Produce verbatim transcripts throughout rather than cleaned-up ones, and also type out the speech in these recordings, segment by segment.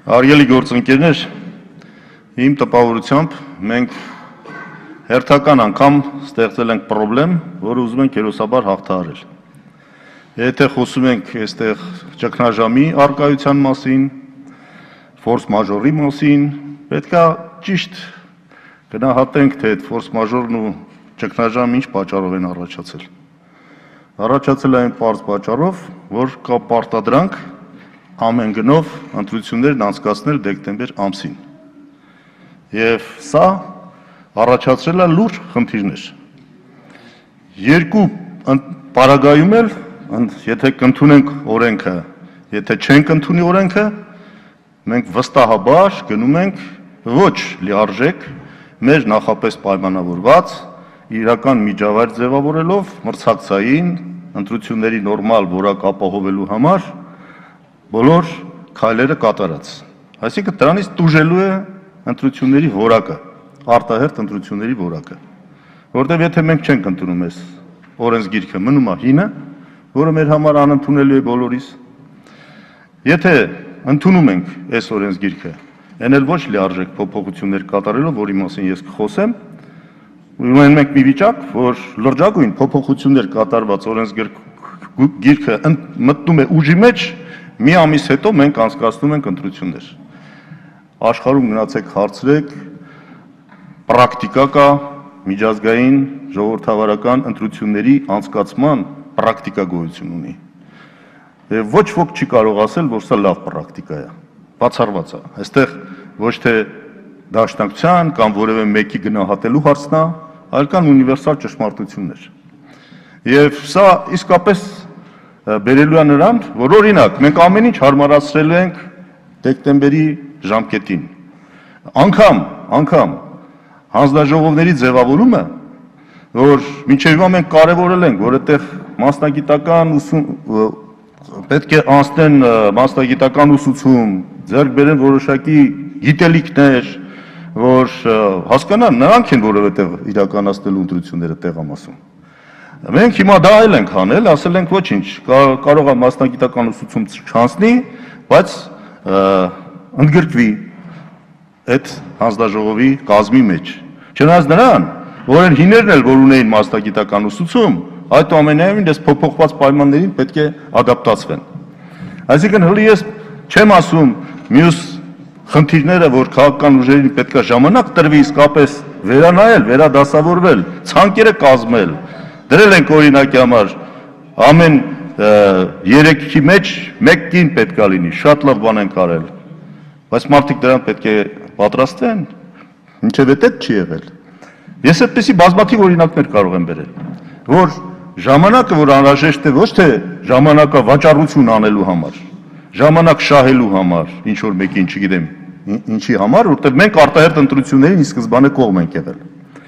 Արգելի գործընկերներ, իմ տպավորությամբ մենք հերթական անգամ ստեղծել ենք պրոբլեմ, որը ուզում ենք հերոսաբար հաղթահարել։ Եթե խոսում ենք այստեղ ճգնաժամի առկայության մասին, ֆորս մաժորի մասին, պետք է ճիշտ գնահատենք, թե այդ ֆորս մաժորն ու ճգնաժամը ինչ պատճառով են առաջացել։ Առաջացել այն պարզ պատճառով, որ կա պարտադրանք ամեն գնով ընտրություններն անցկացնել դեկտեմբեր ամսին։ Եվ սա առաջացրել է լուրջ խնդիրներ։ Երկու պարագայում էլ, եթե կընդունենք օրենքը, եթե չենք ընդունի օրենքը, մենք վստահաբար գնում ենք ոչ լիարժեք, մեր նախապես պայմանավորված, իրական միջավայր ձևավորելով մրցակցային ընտրությունների նորմալ որակ ապահովելու համար բոլոր քայլերը կատարած։ Այսինքն դրանից տուժելու է ընտրությունների որակը, արտահերթ ընտրությունների որակը, որտեղ եթե մենք չենք ընդունում այս օրենսգիրքը, մնում է հինը, որը մեր համար անընդունելի է բոլորիս։ Եթե ընդունում ենք այս օրենսգիրքը, այն էլ ոչ լիարժեք փոփոխություններ կատարելով, որի մասին ես կխոսեմ, ուրեմն մենք մի վիճակ, որ լրջագույն փոփոխություններ կատարված օրենսգիրքը մտնում է ուժի մեջ, մի ամիս հետո մենք անցկացնում ենք ընտրություններ։ Աշխարհում գնացեք հարցրեք, պրակտիկա կա միջազգային ժողովրդավարական ընտրությունների անցկացման պրակտիկա գոյություն ունի։ Եվ ոչ ոք չի կարող ասել, որ սա լավ պրակտիկա է, բացառված է։ Այստեղ ոչ թե դաշնակցության կամ որևէ մեկի գնահատելու հարցն է, այլ կան ունիվերսալ ճշմարտություններ։ Եվ սա իսկապես բերելու է նրան, որ օրինակ մենք ամեն ինչ հարմարացրել ենք դեկտեմբերի ժամկետին։ Անգամ, անգամ հանձնաժողովների ձևավորումը, որ մինչև հիմա մենք կարևորել ենք, որ այդտեղ մասնագիտական ուսում պետք է անցնեն մասնագիտական ուսուցում, ձեռք բերեն որոշակի գիտելիքներ, որ հասկանան նրանք են, որովհետև իրականացնելու ընտրությունները տեղամասում։ Մենք հիմա դա այլ ենք անել, ասել ենք ոչինչ, կարող է մասնագիտական ուսուցում չանցնի, բայց ընդգրկվի այդ հանձնաժողովի կազմի մեջ։ Չնայած նրան, որ այն հիներն էլ, որ ունեին մասնագիտական ուսուցում, այդուամենայնիվ այս փոփոխված պայմաններին պետք է ադապտացվեն։ Այսինքն հələ ես չեմ ասում մյուս խնդիրները, որ քաղաքական ուժերին պետք է ժամանակ տրվի իսկապես վերանայել, վերադասավորվել, ցանկերը կազմել։ Դրել ենք օրինակի համար ամեն երեքի մեջ մեկ կին պետք է լինի, շատ լավ բան ենք արել, բայց մարդիկ դրան պետք է պատրաստվեն, մինչև այդ չի եղել։ Ես այդպիսի բազմաթիվ օրինակներ կարող եմ բերել, որ ժամանակը, որ անհրաժեշտ է ոչ թե ժամանակը վաճառություն անելու համար, ժամանակ շահելու համար, ինչ որ մեկին չգիտեմ, ինչի համար, որտեղ մենք արտահերթ ընտրություններին ի սկզբանե կողմ ենք եղել։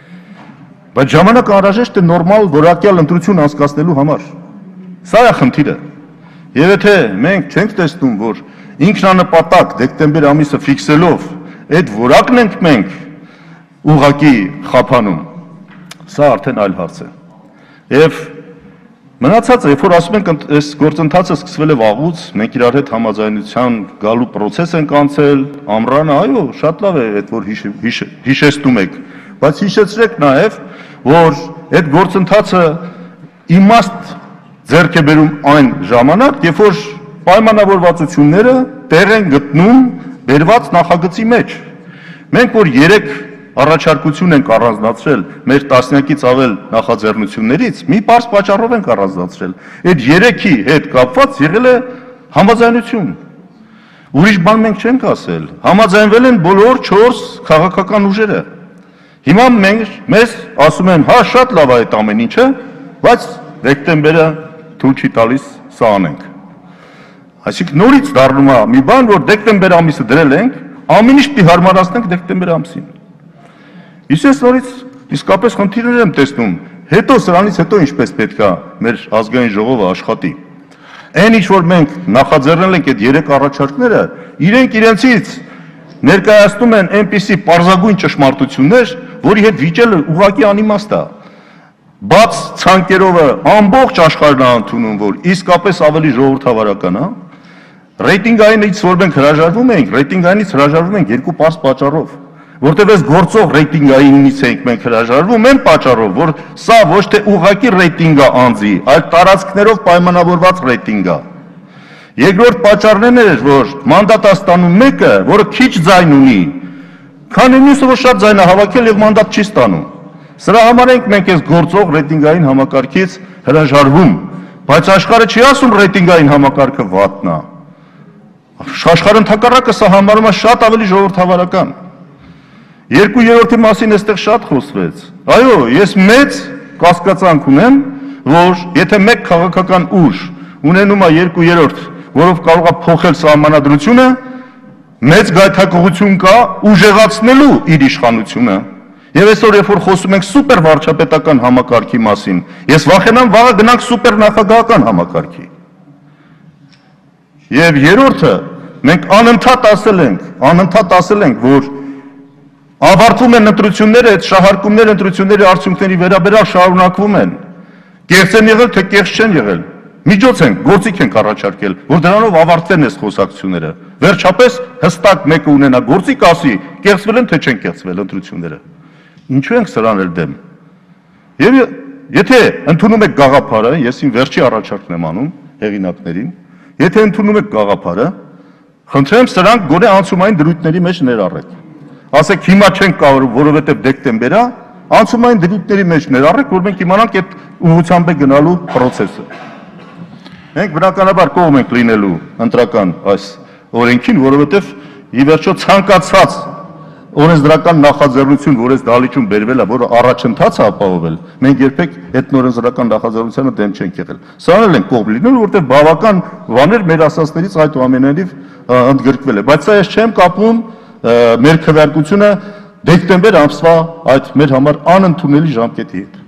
Բայց ժամանակը անհրաժեշտ է նորմալ որակյալ ընտրություն անցկացնելու համար։ Սա է խնդիրը։ Եվ եթե մենք չենք տեսնում, որ ինքնանպատակ դեկտեմբեր ամիսը ֆիքսելով այդ որակն ենք մենք ուղղակի խափանում, սա արդեն այլ հարց է։ Եվ մնացածը, երբ որ ասում ենք այս գործընթացը սկսվել է վաղուց, մենք իրար հետ համաձայնության գալու process ենք անցել, ամռանը, այո, շատ լավ է այդ որ հիշեցնում եք, բայց հիշեցրեք նաև, որ այդ գործընթացը իմաստ ձեռք է բերում այն ժամանակ, երբ որ պայմանավորվածությունները տեղ են գտնում բերված նախագծի մեջ։ Մենք որ երեք առաջարկություն ենք առանձնացրել մեր տասնյակից ավել նախաձեռնություններից, մի պարզ պատճառով ենք առանձնացրել։ Այդ երեքի հետ կապված եղել է համաձայնություն։ Ուրիշ բան մենք չենք ասել։ Համաձայնվել են բոլոր չորս քաղաքական ուժերը։ Հիմա մենք մեզ ասում են, հա, շատ լավ է այդ ամեն ինչը, բայց դեկտեմբերը թույլ չի տալիս սա անենք։ Այսինքն նորից դառնում է մի բան, որ դեկտեմբեր ամիսը դրել ենք, ամեն ինչ պիտի հարմարացնենք դեկտեմբեր ամսին։ Իսկ ես նորից իսկապես խնդիրներ եմ տեսնում, հետո սրանից հետո ինչպես պետք է մեր ազգային ժողովը աշխատի։ Այն ինչ որ մենք նախաձեռնել ենք այդ երեք առաջարկները, իրենք իրենցից ներկայացնում են այնպիսի պարզագույն ճշմարտություններ, որի հետ վիճելը ուղղակի անիմաստ է։ Բաց ցանկերովը ամբողջ աշխարհն է ընդունում, որ իսկապես ավելի ժողովրդավարական է, Ռեյտինգայինից որ մենք հրաժարվում ենք, ռեյտինգայինից հրաժարվում ենք երկու պարզ պատճառով, որտեղ այս գործող ռեյտինգայինից ենք մենք հրաժարվում այն պատճառով, որ սա ոչ թե ուղղակի ռեյտինգ է անձի, այլ տարածքներով պայմանավորված ռեյտինգ է։ Երկրորդ պատճառն էր, որ մանդատ է ստանում մեկը, որը քիչ ձայն ունի, քանի մյուսը, որ շատ ձայն է հավաքել եւ մանդատ չի ստանում։ Սրա համար ենք մենք այս գործող ռեյտինգային համակարգից հրաժարվում, բայց աշխարհը չի ասում ռեյտինգային համակարգը վատն է։ Աշխարհը ընդհակառակը սա համարում է շատ ավելի ժողովրդավարական։ Երկու երրորդի մասին այստեղ շատ խոսվեց։ Այո, ես մեծ կասկածանք ունեմ, որ եթե մեկ քաղաքական ուժ ունենում է երկու երրորդ, որով կարող է փոխել սահմանադրությունը, մեծ գայթակղություն կա ուժեղացնելու իր իշխանությունը։ Եվ այսօր երբ որ խոսում ենք սուպեր վարչապետական համակարգի մասին, ես վախենամ վաղը գնանք սուպեր նախագահական համակարգի։ Եվ երրորդը, մենք անընդհատ ասել ենք, անընդհատ ասել ենք, որ ավարտվում են ընտրությունները, այդ շահարկումները ընտրությունների արդյունքների վերաբերյալ շարունակվում են։ Կեղծ են եղել, թե կեղծ չեն եղել։ Միջոց են, գործիք ենք առաջարկել, որ դրանով ավարտվեն այս խոսակցությունները։ Վերջապես հստակ մեկը ունենա գործիք ասի, կեղծվել են, թե չեն կեղծվել ընտրությունները։ Ինչու ենք սրան էլ դեմ։ Եվ եթե ընդունում եք գաղափարը, ես իմ վերջի առաջարկն եմ անում հեղինակներին, եթե ընդունում եք գաղափարը, խնդրեմ սրանք գոնե անցումային դրույթների մեջ ներառեք։ Ասեք հիմա չենք կարող, որովհետև դեկտեմբեր է, անցումային դրույթների մեջ ներառեք, որ մենք իմանանք այդ ուղղությամբ է գնալու process-ը։ Մենք բնականաբար կողմ ենք լինելու ընտրական այս օրենքին, որովհետև ի վերջո ցանկացած օրենսդրական նախաձեռնություն, որ այս դահլիճում բերվել է, որը առաջընթաց է ապահովել, մենք երբեք այդ օրենսդրական նախաձեռնությանը դեմ չենք եղել։ Սրանն էլ են կողմ լինելու, որտեղ բավական բաներ մեր ասածներից այդուամենայնիվ ընդգրկվել է, բայց սա ես չեմ կապում մեր քվեարկությունը դեկտեմբեր ամսվա այդ մեր համար անընդունելի ժամկետի հետ։